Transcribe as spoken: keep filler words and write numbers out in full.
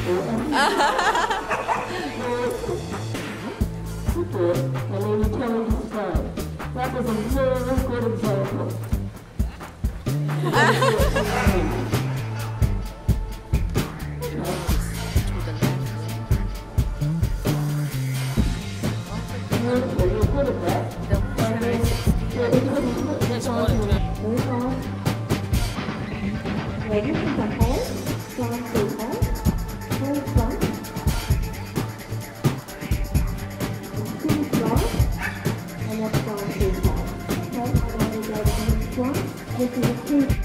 Good, and then you turn to side. That was a very good example. You're good at that. Ready to the head, down to head, hold front, squeeze front, and up down to head. Okay, and then we go to the front, this is a squeeze.